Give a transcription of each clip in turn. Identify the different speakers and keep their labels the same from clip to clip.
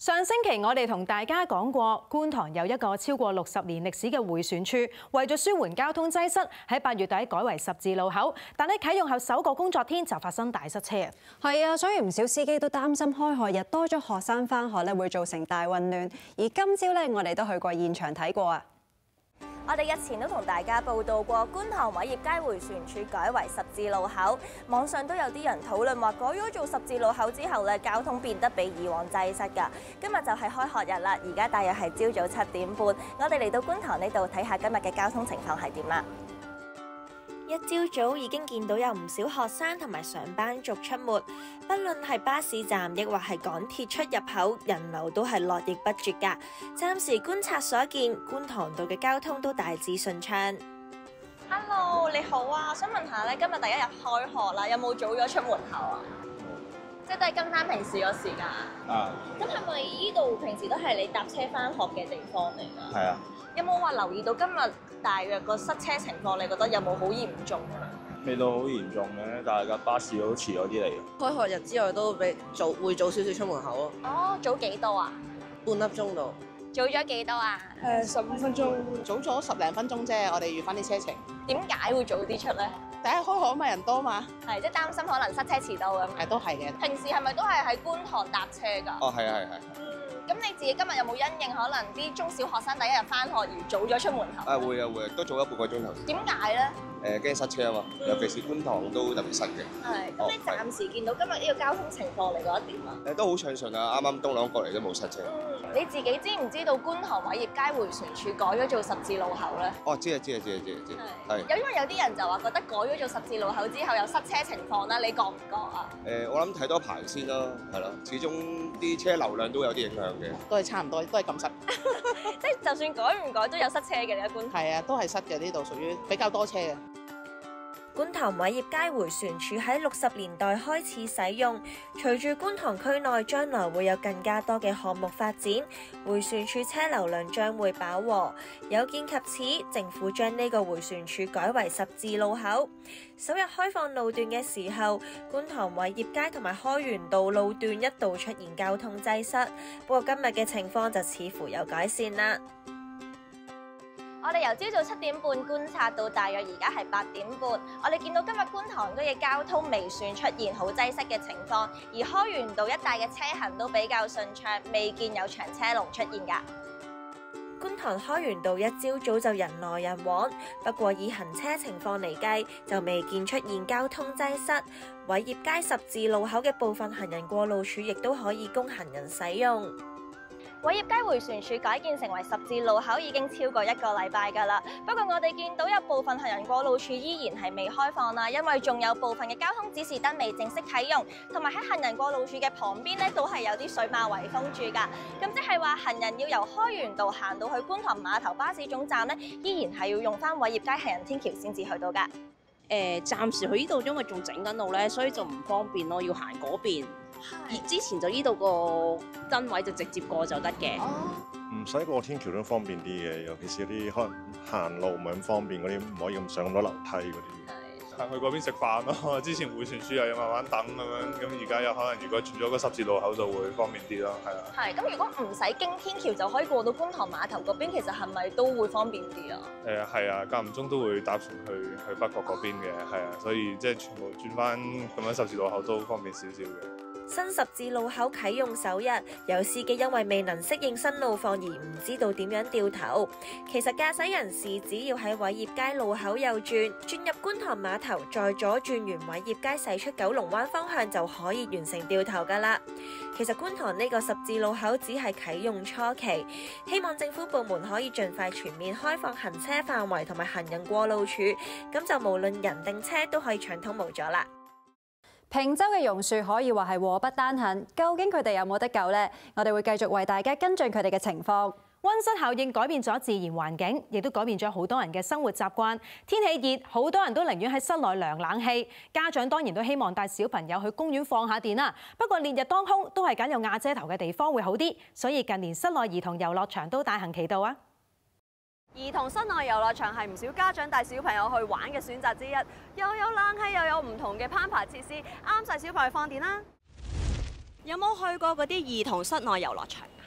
Speaker 1: 上星期我哋同大家講過，觀塘有一個超過60年歷史嘅迴旋處，為咗舒緩交通擠塞，喺8月底改為十字路口。但喺啟用後首個工作天就發生大塞車啊！
Speaker 2: 係啊，所以唔少司機都擔心開學日多咗學生返學咧，會造成大混亂。而今朝咧，我哋都去過現場睇過啊！
Speaker 3: 我哋日前都同大家報道過，觀塘偉業街迴旋處改為十字路口，網上都有啲人討論話，改咗做十字路口之後咧，交通變得比以往擠塞㗎。今日就係開學日啦，而家大約係朝早7點半，我哋嚟到觀塘呢度睇下今日嘅交通情況係點啦。一朝早已經見到有唔少學生同埋上班族出沒，不論係巴士站亦或係港鐵出入口，人流都係絡繹不絕㗎。暫時觀察所見，觀塘道嘅交通都大致順暢。Hello， 你好啊，想問下咧，今日第一日開學啦，有冇早咗出門口啊？即係都係跟翻平時個時間。啊。咁係咪依度平時都係你搭車翻學嘅地方嚟㗎？係啊。有冇話留意到今日大約個塞車情況？你覺得有冇好嚴重啊？
Speaker 4: 未到好嚴重嘅，但係架巴士都遲咗啲嚟。
Speaker 5: 開學日之外都會早少少出門口咯。
Speaker 3: 哦，早幾多啊？
Speaker 5: 半粒鐘度。
Speaker 3: 早咗幾多啊
Speaker 6: ？15分鐘，早咗10零分鐘啫。我哋預翻啲車程。點解會早啲出咧？第一開學嘛，人多嘛。係，即係擔心可能塞車遲到咁。係，都係嘅。平時係咪都係喺觀塘搭車㗎？
Speaker 4: 哦，係啊，係。
Speaker 3: 咁你自己今日有冇因應可能啲中小學生第一日返學而早咗出門口？
Speaker 4: 會啊，都早咗半個鐘頭。
Speaker 3: 點解咧？
Speaker 4: 驚塞車啊嘛，尤其是觀塘都特別塞嘅。
Speaker 3: 係。咁你暫時見到今日呢個交通情況，你覺得點啊？
Speaker 4: 都好暢順啊，啱啱東朗過嚟都冇塞車。
Speaker 3: 你自己知唔知道觀塘偉業街迴旋處改咗做十字路口咧？
Speaker 4: 哦，知。係。
Speaker 3: 因為有啲人就話覺得改咗做十字路口之後有塞車情況啦，你覺唔覺啊？
Speaker 4: 我諗睇多排先咯，係咯，始終啲車流量都有啲影響嘅。
Speaker 6: 都係差唔多，都係咁塞。
Speaker 3: 即係就算改唔改都有塞車嘅，你一般。
Speaker 6: 係啊，都係塞嘅，呢度屬於比較多車嘅。
Speaker 3: 觀塘偉業街迴旋處喺60年代開始使用，隨住觀塘區內將來會有更加多嘅項目發展，迴旋處車流量將會飽和。有見及此，政府將呢個迴旋處改為十字路口。首日開放路段嘅時候，觀塘偉業街同埋開源道路段一度出現交通擠塞，不過今日嘅情況就似乎有改善啦。我哋由朝早7點半觀察到大約而家係8點半，我哋見到今日觀塘區嘅交通未算出現好擠塞嘅情況，而開源道一帶嘅車行都比較順暢，未見有長車龍出現㗎。觀塘開源道一朝早就人來人往，不過以行車情況嚟計，就未見出現交通擠塞。偉業街十字路口嘅部分行人過路處亦都可以供行人使用。偉業街迴旋處改建成為十字路口已經超過1個禮拜㗎啦，不過我哋見到有部分行人過路處依然係未開放啦，因為仲有部分嘅交通指示燈未正式啟用，同埋喺行人過路處嘅旁邊咧都係有啲水馬圍封住㗎，咁即係話行人要由開源道行到去觀塘碼頭巴士總站咧，依然係要用翻偉業街行人天橋先至去到㗎。
Speaker 5: 暫時去呢度因為仲整緊路咧，所以就唔方便咯，要行嗰邊。而之前就呢度個燈位就直接過就得嘅。
Speaker 7: 唔使過天橋都方便啲嘅，尤其是啲可能行路唔係咁方便嗰啲，唔可以咁上咁多樓梯嗰啲。
Speaker 8: 行去嗰邊食飯咯，之前迴旋處又要慢慢等咁樣，咁而家有可能如果轉咗個十字路口就會方便啲咯，係啊。係，咁如果唔使經天橋就可以過到觀塘碼頭嗰邊，其實係咪都會方便啲啊？ 係啊，間唔中都會搭船去北角嗰邊嘅，係啊，所以即係全部轉翻咁樣十字路口都方便少少嘅。
Speaker 3: 新十字路口啟用首日，有司機因為未能適應新路況而唔知道點樣掉頭。其實駕駛人士只要喺偉業街路口右轉，轉入觀塘碼頭，再左轉完偉業街駛出九龍灣方向就可以完成掉頭㗎啦。其實觀塘呢個十字路口只係啟用初期，希望政府部門可以盡快全面開放行車範圍同埋行人過路處，咁就無論人定車都可以暢通無阻啦。
Speaker 2: 坪洲嘅榕樹可以話係禍不單行，究竟佢哋有冇得救呢？我哋會繼續為大家跟進佢哋嘅情況。
Speaker 1: 溫室效應改變咗自然環境，亦都改變咗好多人嘅生活習慣。天氣熱，好多人都寧願喺室內涼冷氣。家長當然都希望帶小朋友去公園放下電啦。不過烈日當空，都係揀有瓦遮頭嘅地方會好啲。所以近年室內兒童遊樂場都大行其道啊！
Speaker 9: 兒童室內遊樂場係唔少家長帶小朋友去玩嘅選擇之一，又有冷氣又有唔同嘅攀爬設施，啱晒小朋友放電啦。有冇去過嗰啲兒童室內遊樂場？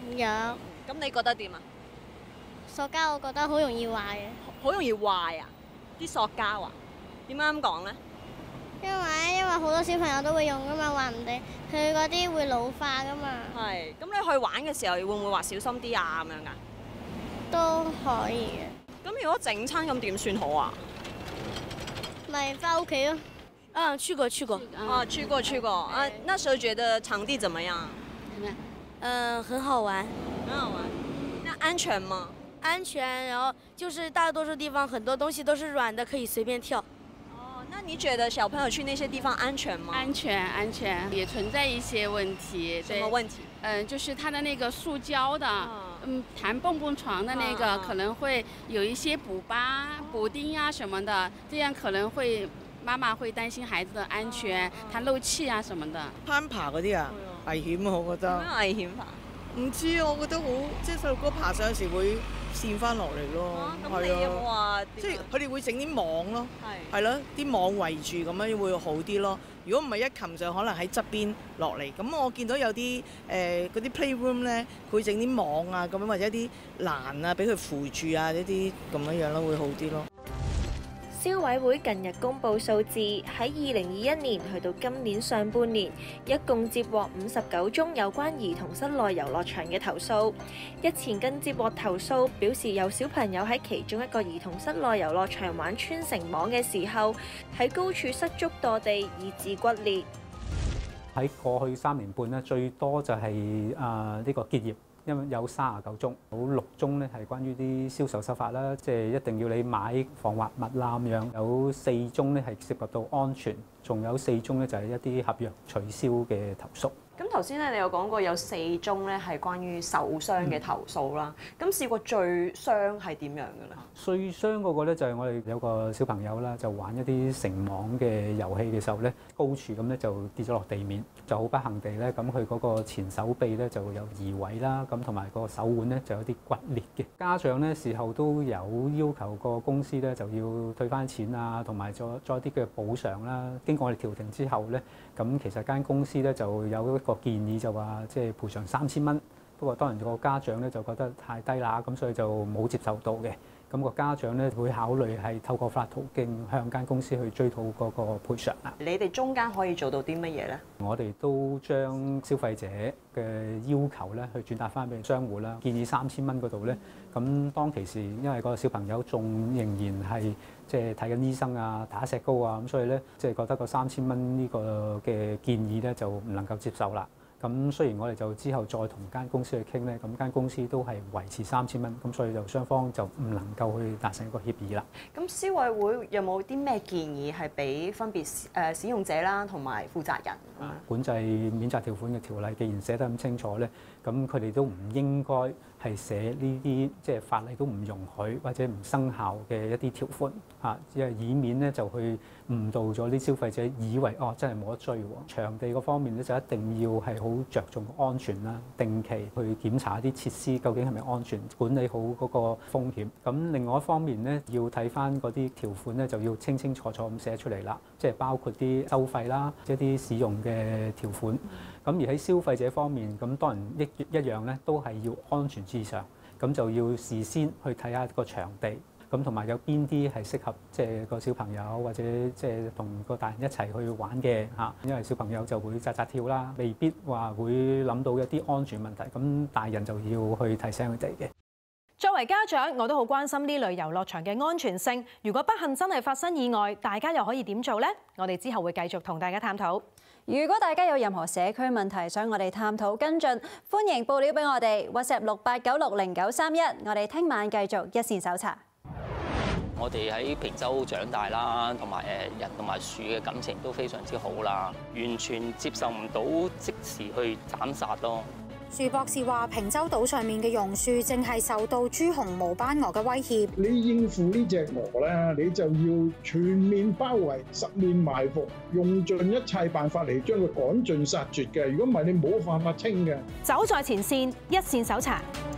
Speaker 10: 有。
Speaker 9: 咁你覺得點啊？
Speaker 10: 塑膠我覺得好容易壞嘅。
Speaker 9: 好容易壞啊！啲塑膠啊？點解咁講咧？
Speaker 10: 因為好多小朋友都會用噶嘛，話唔定佢嗰啲會老化噶嘛。
Speaker 9: 係。咁你去玩嘅時候會唔會話小心啲啊？咁樣㗎？
Speaker 10: 都可以嘅。
Speaker 9: 咁如果整親咁點算好啊？
Speaker 10: 咪翻屋企咯。
Speaker 11: 去過。
Speaker 9: 去過。啊，那時候覺得場地怎麼樣？
Speaker 11: 很好玩。
Speaker 9: 很好玩。那安全嗎？
Speaker 11: 安全，然後就是大多數地方很多東西都是軟的，可以隨便跳。
Speaker 9: 哦，那你覺得小朋友去那些地方安全嗎？
Speaker 12: 安全，也存在一些問題。
Speaker 9: 什麼問題？
Speaker 12: 就是它的那個塑膠的，彈蹦蹦床的那個可能會有一些補疤、補丁啊什麼的，這樣可能會媽媽會擔心孩子的安全，它漏氣啊什麼的。
Speaker 13: 攀爬嗰啲啊，危險啊，我覺得。
Speaker 9: 點樣危險法？
Speaker 13: 唔知啊，我覺得好，即係細路哥爬上時會跣翻落嚟咯。
Speaker 9: 咁你有冇話？
Speaker 13: 即係佢哋會整啲網咯，係咯，啲網圍住咁樣會好啲咯。如果唔係一擒上，可能喺側邊落嚟。咁我見到有啲嗰啲 playroom 咧，佢整啲網啊咁樣，或者啲欄啊，俾佢扶住啊，呢啲咁樣咯，會好啲咯。
Speaker 3: 消委會近日公布數字，喺2021年去到今年上半年，一共接獲59宗有關兒童室內遊樂場嘅投訴。日前更接獲投訴，表示有小朋友喺其中一個兒童室內遊樂場玩穿繩網嘅時候，喺高處失足墮地，以致骨裂。
Speaker 14: 喺過去3年半咧，最多就係呢個結業。因為有39宗，有6宗咧係關於啲銷售手法啦，即係一定要你買防滑物啦咁樣。有4宗咧係涉及到安全，仲有4宗咧就係一啲合約取消嘅投訴。
Speaker 9: 咁頭先咧，你有講過有4宗咧係關於受傷嘅投訴啦。咁試過最傷係點樣嘅咧？最傷嗰個咧就係我哋有個小朋友啦，就玩一啲繩網嘅遊戲嘅時候咧，高處咁咧就跌咗落地面，就好不幸地咧，咁佢嗰個前手臂咧就有移位啦，咁同埋個手腕咧就有啲骨裂嘅。家長咧事後都有要求個公司咧就要退翻錢啊，同埋再啲嘅補償啦。經過我哋調停之後咧，咁其實間公司咧就有個建議就話即係賠償3000蚊，不過當然個家長咧就覺得太低啦，咁所以就冇接受到嘅。咁個家長咧會考慮係透過法律途徑向間公司去追討嗰個賠償啦。你哋中間可以做到啲乜嘢咧？我哋都將消費者嘅要求咧去轉達翻俾商戶啦，建議3000蚊嗰度咧。咁當其時因為個小朋友仲仍然係即係睇緊醫生啊、打石膏啊，咁所以咧即係覺得個3000蚊呢個嘅建議咧就唔能夠接受啦。咁雖然我哋就之後再同間公司去傾咧，咁間公司都係維持3000蚊，咁所以就雙方就唔能夠去達成一個協議啦。咁消委會有冇啲咩建議係俾分別使用者啦同埋負責人？管制免責條款嘅條例既然寫得咁清楚咧，咁佢哋都唔應該係寫呢啲即係法例都唔容許或者唔生效嘅一啲條款嚇，因為以免咧就去誤導咗啲消費者，以為真係冇得追喎。場地嗰方面咧就一定要係好着重安全啦，定期去檢查啲設施究竟係咪安全，管理好嗰個風險。咁另外一方面咧，要睇翻嗰啲條款咧，就要清清楚楚咁寫出嚟啦，即係包括啲收費啦，一啲使用嘅條款。咁而喺消費者方面，咁當然一樣咧，都係要安全至上。咁就要事先去睇下個場地，咁同埋有邊啲係適合即係個小朋友或者即係同個大人一齊去玩嘅嚇，因為小朋友就會扎扎跳啦，未必話會諗到一啲安全問題，咁大人就要去提醒佢哋嘅。作為家長，我都好關心呢類遊樂場嘅安全性。如果不幸真係發生意外，大家又可以點做呢？我哋之後會繼續同大家探討。
Speaker 2: 如果大家有任何社區問題想我哋探討跟進，歡迎報料俾我哋 WhatsApp 68960931，我哋聽晚繼續一線搜查。
Speaker 15: 我哋喺坪洲長大啦，同埋人同埋樹嘅感情都非常之好啦，完全接受唔到即時去斬殺咯。
Speaker 16: 樹博士話：坪洲島上面嘅榕樹正係受到朱紅毛斑蛾嘅威脅。
Speaker 17: 你應付呢隻蛾咧，你就要全面包圍、十面埋伏，用盡一切辦法嚟將佢趕盡殺絕嘅。如果唔係，你冇辦法清嘅。
Speaker 1: 走在前線，一線搜查。